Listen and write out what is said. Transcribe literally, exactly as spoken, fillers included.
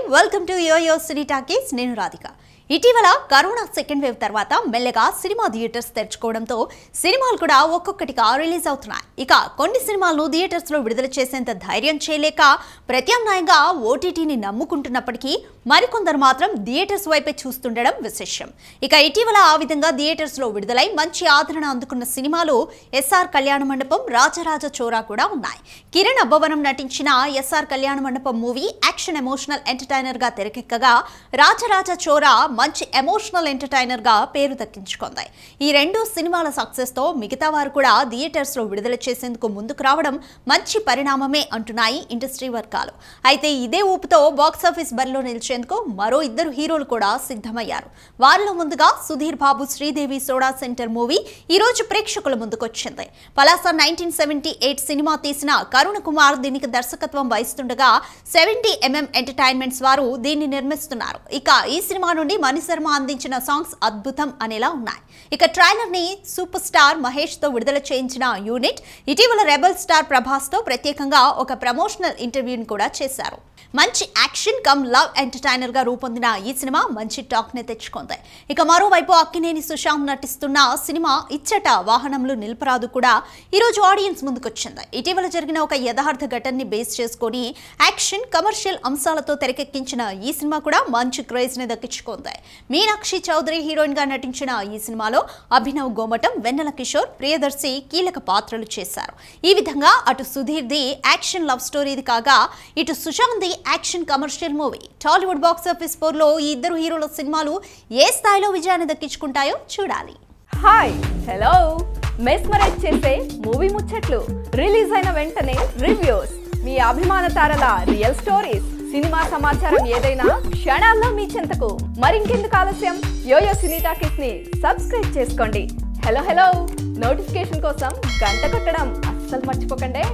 Welcome to Yoyo Cine Talkies. నేను రాధిక. ఇటీవల corona second wave తర్వాత మెల్లగా సినిమా థియేటర్స్ తెరుచుకోవడంతో సినిమాలు కూడా ఒక్కొక్కటిగా రిలీజ్ అవుతున్నాయి. ఇక కొన్ని సినిమాలను థియేటర్స్ లో విడుదల చేసేంత ధైర్యం చేయలేక ప్రత్యామ్నాయంగా ఓటీటీని నమ్ముకుంటున్నప్పటికీ మరికొందరు మాత్రం థియేటర్స్ వైపే చూస్తుండడం విశేషం. ఇక ఇటీవల ఆ విధంగా థియేటర్స్ లో విడుదలై మంచి ఆదరణ అందుకున్న సినిమాలు ఎస్ఆర్ కళ్యాణ మండపం, రాజరాజ చోరా కూడా ఉన్నాయి. కిరణ్ అబ్బవరం నటించిన ఎస్ఆర్ కళ్యాణ మండపం మూవీ యాక్షన్ ఎమోషనల్ ఎంటర్టైనర్ గా తెరకెక్కగా రాజరాజ చోరా మంచి ఎమోషనల్ ఎంటర్టైనర్ గా పేరు దక్కించుకుంది. ఈ రెండు సినిమాల సక్సెస్ తో మిగతా వారు కూడా థియేటర్స్ లో విడుదల చేసేందుకు ముందుకు రావడం మంచి పరిణామమే అంటున్నాయి ఇండస్ట్రీ వర్గాలు. అయితే ఇదే ఊపుతో బాక్సాఫీస్ బరిలో నిలిచేందుకు మరో ఇద్దరు హీరోలు కూడా సిద్ధమయ్యారు. వారిలో ముందుగా సుధీర్ బాబు శ్రీదేవి సోడా సెంటర్ మూవీ ఈ రోజు ప్రేక్షకుల ముందుకొచ్చింది. పలాస నైన్టీన్ సెవెంటీ ఎయిట్ సినిమా తీసిన కరుణ కుమార్ దీనికి దర్శకత్వం వహిస్తుండగా సెవెంటీ ఎంఎం ఎంటర్టైన్మెంట్స్ వారు దీన్ని నిర్మిస్తున్నారు. ఇక ఈ సినిమా నుండి మణిశర్మ అందించిన సాంగ్స్ అద్భుతం అనేలా ఉన్నాయి. ఇక ట్రైలర్ ని సూపర్ స్టార్ మహేష్ తో విడుదల చేయించిన యూనిట్ ఇటీవల రెబల్ స్టార్ ప్రభాస్ తో ప్రత్యేకంగా ఒక ప్రమోషనల్ ఇంటర్వ్యూని కూడా చేశారు. మంచి యాక్షన్ కమ్ లవ్ ఎంటర్టైనర్ గా రూపొందిన ఈ సినిమా మంచి టాక్ ని తెచ్చుకుంది. ఇక మరోవైపు అక్కినేని సుశాంత్ నటిస్తున్న సినిమా ఇచ్చట వాహనంలో నిలపరాదు కూడా ఈ రోజు ఆడియన్స్ ముందుకొచ్చింది. ఇటీవల జరిగిన ఒక యథార్థ ఘటనని బేస్ చేసుకొని యాక్షన్ కమర్షియల్ అంశాలతో తెరకెక్కించిన ఈ సినిమా కూడా మంచి క్రేజ్ ని దక్కించుకుంది. మీనాక్షి చౌదరి హీరోయిన్ గా నటించిన ఈ సినిమాలో అభినవ్ గోమటం, వెన్నెల కిషోర్, ప్రియదర్శి కీలక పాత్రలు చేశారు. ఈ విధంగా అటు సుధీర్ ది యాక్షన్ లవ్ స్టోరీది కాగా ఇటు సుశాంత్ ది action commercial movie. Tollywood box office పోర్లో ఈ ఇద్దరు హీరోల సినిమాలు ఏ స్థాయిలో విజయాన్ని దక్కించుకుంటాయో చూడాలి. హాయ్, హలో, మెస్మరైజ్ చేసే మూవీ ముచ్చట్లు, రిలీజ్ అయిన వెంటనే రివ్యూస్, మీ అభిమాన తారల రియల్ స్టోరీస్, సినిమా సమాచారం ఏదైనా క్షణాల్లో మీ చెంతకు. మరింకెందుకు ఆలస్యం, యోయో సినీ టాకీస్ ని సబ్స్క్రైబ్ చేసుకోండి. హలో హలో నోటిఫికేషన్ కోసం గంట కొట్టడం అస్సలు మర్చిపోకండి.